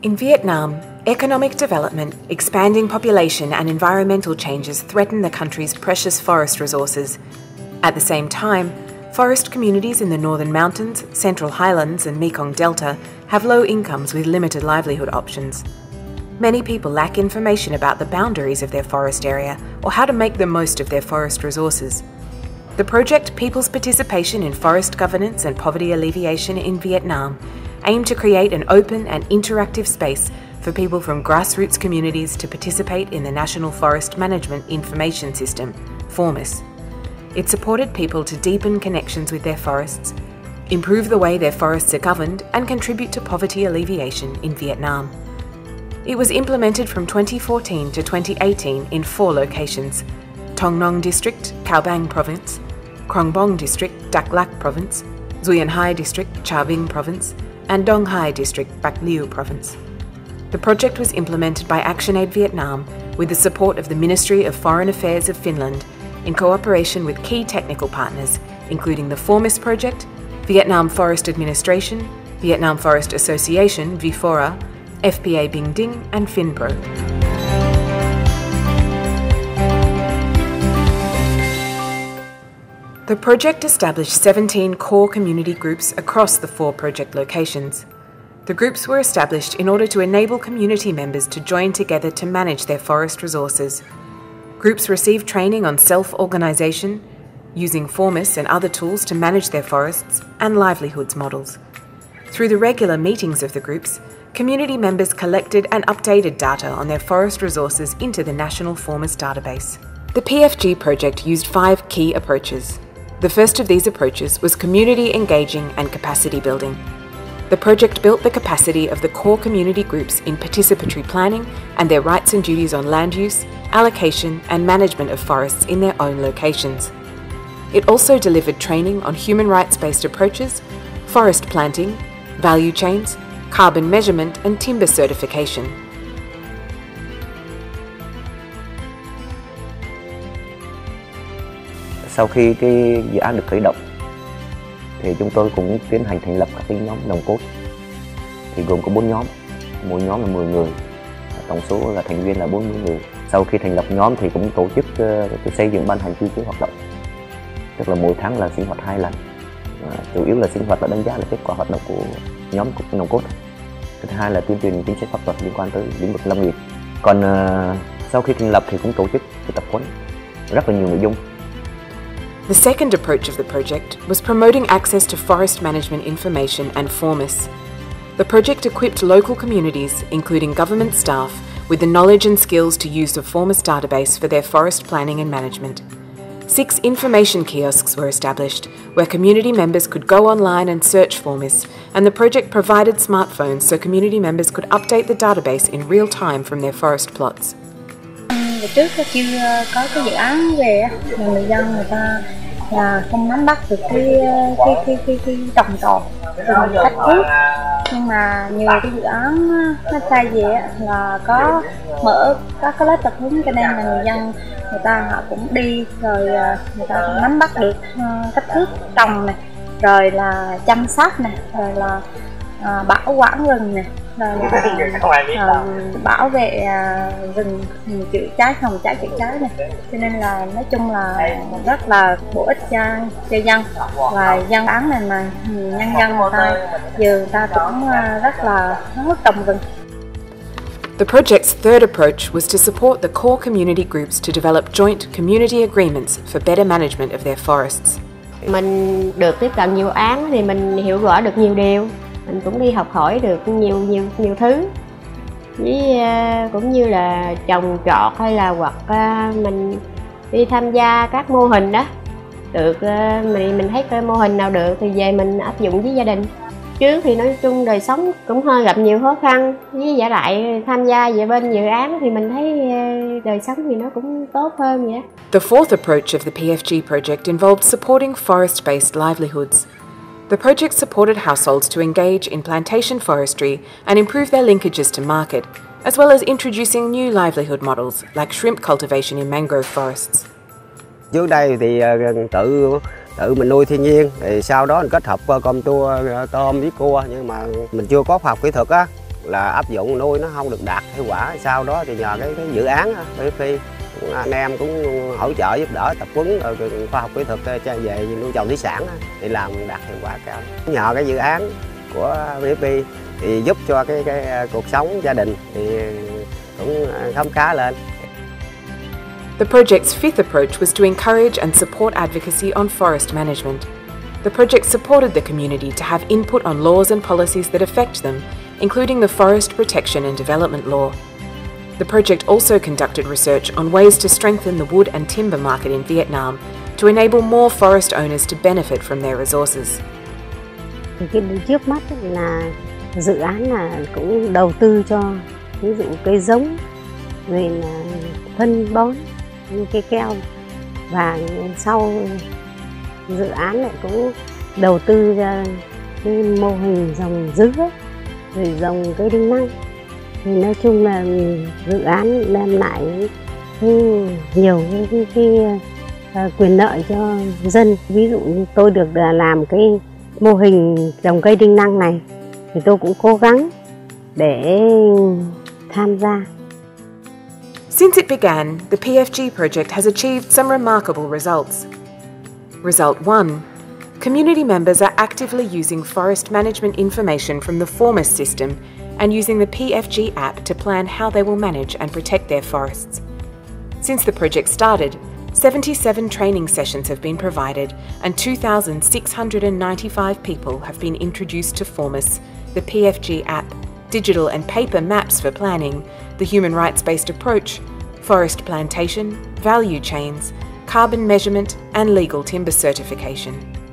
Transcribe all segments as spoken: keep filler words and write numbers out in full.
In Vietnam, economic development, expanding population and environmental changes threaten the country's precious forest resources. At the same time, forest communities in the Northern Mountains, Central Highlands and Mekong Delta have low incomes with limited livelihood options. Many people lack information about the boundaries of their forest area or how to make the most of their forest resources. The project People's Participation in Forest Governance and Poverty Alleviation in Vietnam aim to create an open and interactive space for people from grassroots communities to participate in the National Forest Management Information System, FORMIS. It supported people to deepen connections with their forests, improve the way their forests are governed, and contribute to poverty alleviation in Vietnam. It was implemented from twenty fourteen to twenty eighteen in four locations: Thong Nong District, Cao Bang Province; Krông Bông District, Dak Lak Province; Duyên Hai District, Trà Vinh Province; and Dong Hai District, Bạc Liêu Province. The project was implemented by ActionAid Vietnam with the support of the Ministry of Foreign Affairs of Finland in cooperation with key technical partners, including the FORMIS project, Vietnam Forest Administration, Vietnam Forest Association, VIFORA, F P A Binh Dinh, and FinPro. The project established seventeen core community groups across the four project locations. The groups were established in order to enable community members to join together to manage their forest resources. Groups received training on self-organisation, using FORMIS and other tools to manage their forests, and livelihoods models. Through the regular meetings of the groups, community members collected and updated data on their forest resources into the National FORMIS database. The P F G project used five key approaches. The first of these approaches was community engaging and capacity building. The project built the capacity of the core community groups in participatory planning and their rights and duties on land use, allocation and management of forests in their own locations. It also delivered training on human rights-based approaches, forest planting, value chains, carbon measurement and timber certification. Sau khi cái dự án được khởi động thì chúng tôi cũng tiến hành thành lập các cái nhóm nòng cốt, thì gồm có bốn nhóm, mỗi nhóm là mười người, tổng số là thành viên là bốn mươi người. Sau khi thành lập nhóm thì cũng tổ chức uh, xây dựng ban hành quy chế hoạt động, tức là mỗi tháng là sinh hoạt hai lần, uh, chủ yếu là sinh hoạt và đánh giá là kết quả hoạt động của nhóm nòng cốt. Thứ hai là tuyên truyền chính sách pháp luật liên quan tới lĩnh vực lâm nghiệp. Còn uh, sau khi thành lập thì cũng tổ chức tập huấn rất là nhiều nội dung. The second approach of the project was promoting access to forest management information and FORMIS. The project equipped local communities, including government staff, with the knowledge and skills to use the FORMIS database for their forest planning and management. Six information kiosks were established, where community members could go online and search FORMIS, and the project provided smartphones so community members could update the database in real time from their forest plots. Trước chưa có cái dự án về là người dân người ta là không nắm bắt được cái cái cái cái, cái trồng trọt rừng cách thuốc, nhưng mà nhiều cái dự án nó sai về là có mở các cái lớp tập huấn, cho nên là người dân người ta họ cũng đi rồi người ta nắm bắt được cách thức trồng này, rồi là chăm sóc này, rồi là à, bảo quản rừng này, rồi là à, bảo vệ à, rừng, chữa cháy, phòng cháy chữa cháy này, cho nên là nói chung là rất là bổ ích cho cho dân và dân án này mà nhân dân người ta giờ người ta cũng rất là háo hức trồng rừng. The project's third approach was to support the core community groups to develop joint community agreements for better management of their forests. Mình được tiếp cận nhiều án thì mình hiểu rõ được nhiều điều, mình cũng đi học hỏi được nhiều nhiều nhiều thứ, với uh, cũng như là trồng trọt hay là hoặc uh, mình đi tham gia các mô hình đó, được uh, mình mình thấy cái mô hình nào được thì về mình áp dụng với gia đình. Trước thì nói chung đời sống cũng hơi gặp nhiều khó khăn, với giả lại tham gia về bên dự án thì mình thấy đời sống thì nó cũng tốt hơn vậy. The fourth approach of the P F G project involved supporting forest-based livelihoods. The project supported households to engage in plantation forestry and improve their linkages to market, as well as introducing new livelihood models like shrimp cultivation in mangrove forests. Trước đây thì tự tự mình nuôi thiên nhiên, thì sau đó mình kết hợp con tua, tôm với cua, nhưng mà mình chưa có khoa học kỹ thuật á, là áp dụng nuôi nó không được đạt hiệu quả, sau đó thì nhờ cái, cái dự án pê ép pê cũng, anh em cũng hỗ trợ giúp đỡ tập huấn khoa học kỹ thuật về nuôi trồng thủy sản thì làm đạt hiệu quả cao. Nhờ cái dự án của pê ép pê thì giúp cho cái, cái cuộc sống gia đình thì cũng khấm khá lên. The project's fifth approach was to encourage and support advocacy on forest management. The project supported the community to have input on laws and policies that affect them, including the Forest Protection and Development Law. The project also conducted research on ways to strengthen the wood and timber market in Vietnam to enable more forest owners to benefit from their resources. Cái trước mắt là dự án là cũng đầu tư cho ví dụ cây giống, rồi là phân bón như cây keo, và sau dự án lại cũng đầu tư ra cái mô hình trồng dứa, rồi trồng cây đinh lăng. Thì nói chung là dự án đem lại nhiều cái, cái, cái quyền lợi cho dân. Ví dụ như tôi được làm cái mô hình trồng cây đinh lăng này thì tôi cũng cố gắng để tham gia. Since it began, the P F G project has achieved some remarkable results. Result one. Community members are actively using forest management information from the FORMIS system and using the P F G app to plan how they will manage and protect their forests. Since the project started, seventy-seven training sessions have been provided and two thousand six hundred ninety-five people have been introduced to FORMIS, the P F G app, digital and paper maps for planning, the human rights-based approach, forest plantation, value chains, carbon measurement and legal timber certification.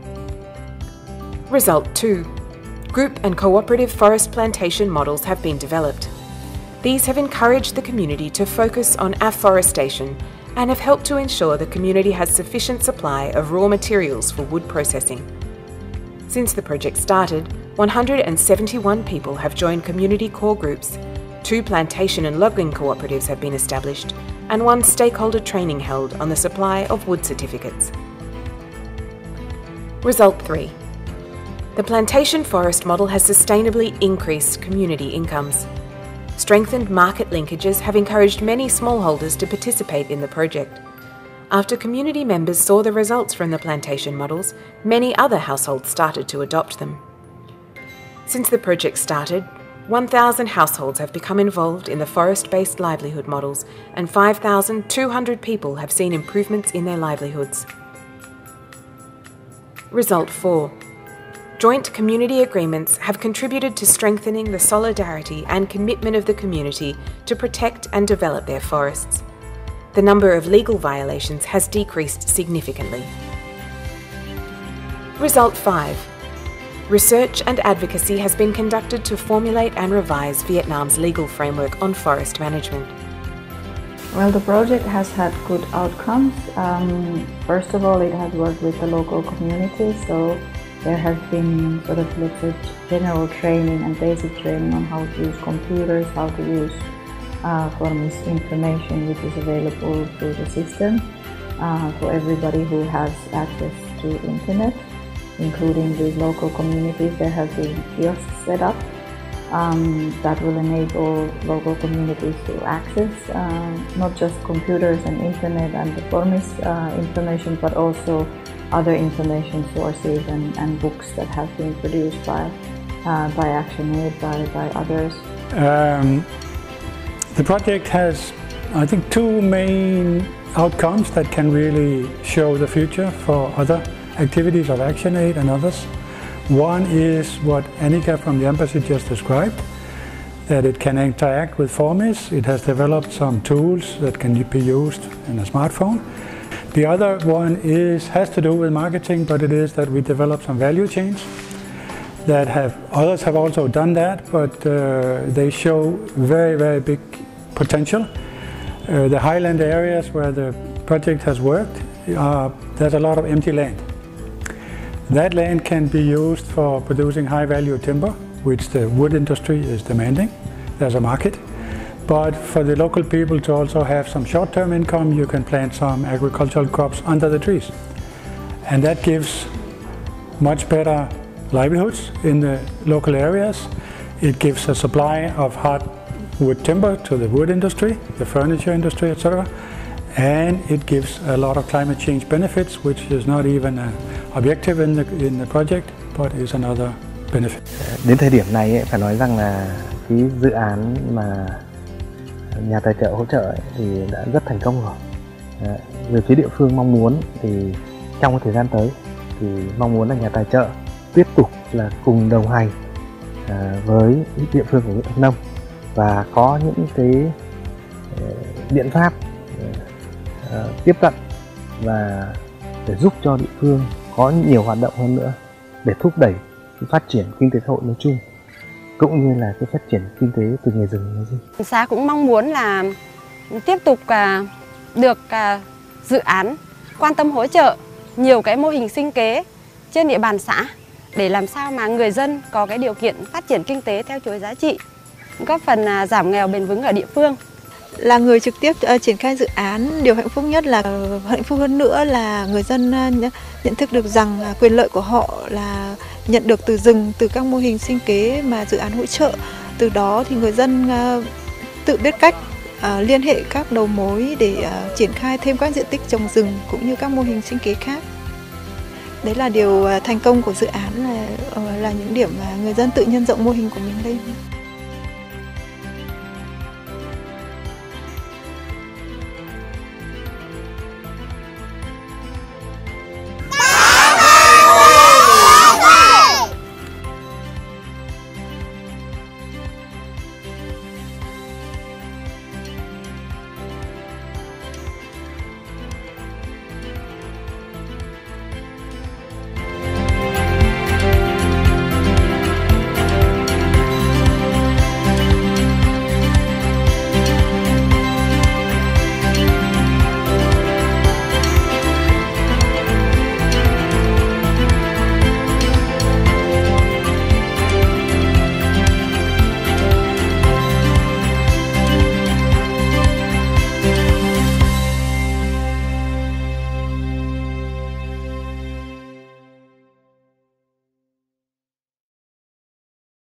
Result two. Group and cooperative forest plantation models have been developed. These have encouraged the community to focus on afforestation and have helped to ensure the community has sufficient supply of raw materials for wood processing. Since the project started, one hundred seventy-one people have joined community core groups, two plantation and logging cooperatives have been established, and one stakeholder training held on the supply of wood certificates. Result three. The plantation forest model has sustainably increased community incomes. Strengthened market linkages have encouraged many smallholders to participate in the project. After community members saw the results from the plantation models, many other households started to adopt them. Since the project started, one thousand households have become involved in the forest-based livelihood models and five thousand two hundred people have seen improvements in their livelihoods. Result four. Joint community agreements have contributed to strengthening the solidarity and commitment of the community to protect and develop their forests. The number of legal violations has decreased significantly. Result five. Research and advocacy has been conducted to formulate and revise Vietnam's legal framework on forest management. Well, the project has had good outcomes. Um, first of all, it has worked with the local community, so there has been sort of lots of general training and basic training on how to use computers, how to use uh, FORMIS information which is available through the system uh, for everybody who has access to internet, including the local communities. There have been kiosks set up um, that will enable local communities to access uh, not just computers and internet and the FORMIS uh, information, but also other information sources and, and books that have been produced by uh, by ActionAid, by, by others. Um, the project has, I think, two main outcomes that can really show the future for other activities of ActionAid and others. One is what Annika from the embassy just described, that it can interact with FORMIS. It has developed some tools that can be used in a smartphone. The other one is has to do with marketing, but it is that we develop some value chains that have, others have also done that, but uh, they show very, very big potential. Uh, the highland areas where the project has worked, uh, there's a lot of empty land. That land can be used for producing high-value timber, which the wood industry is demanding. There's a market. But for the local people to also have some short-term income, you can plant some agricultural crops under the trees. And that gives much better livelihoods in the local areas. It gives a supply of hardwood timber to the wood industry, the furniture industry, et cetera. And it gives a lot of climate change benefits, which is not even an objective in the, in the project, but is another benefit. Đến thời điểm này ấy, phải nói rằng là cái dự án mà nhà tài trợ hỗ trợ ấy, thì đã rất thành công rồi. À, về phía địa phương mong muốn thì trong cái thời gian tới thì mong muốn là nhà tài trợ tiếp tục là cùng đồng hành à, với địa phương của huyện Đắk Nông và có những cái uh, biện pháp uh, tiếp cận và để giúp cho địa phương có nhiều hoạt động hơn nữa để thúc đẩy cái phát triển kinh tế xã hội nói chung cũng như là cái phát triển kinh tế từ nghề rừng nói riêng. Xã cũng mong muốn là tiếp tục uh, được uh, dự án quan tâm hỗ trợ nhiều cái mô hình sinh kế trên địa bàn xã để làm sao mà người dân có cái điều kiện phát triển kinh tế theo chuỗi giá trị, góp phần uh, giảm nghèo bền vững ở địa phương. Là người trực tiếp uh, triển khai dự án, điều hạnh phúc nhất là uh, hạnh phúc hơn nữa là người dân uh, nhận thức được rằng uh, quyền lợi của họ là nhận được từ rừng, từ các mô hình sinh kế mà dự án hỗ trợ. Từ đó thì người dân uh, tự biết cách uh, liên hệ các đầu mối để uh, triển khai thêm các diện tích trồng rừng cũng như các mô hình sinh kế khác. Đấy là điều uh, thành công của dự án, là uh, là những điểm mà người dân tự nhân rộng mô hình của mình lên.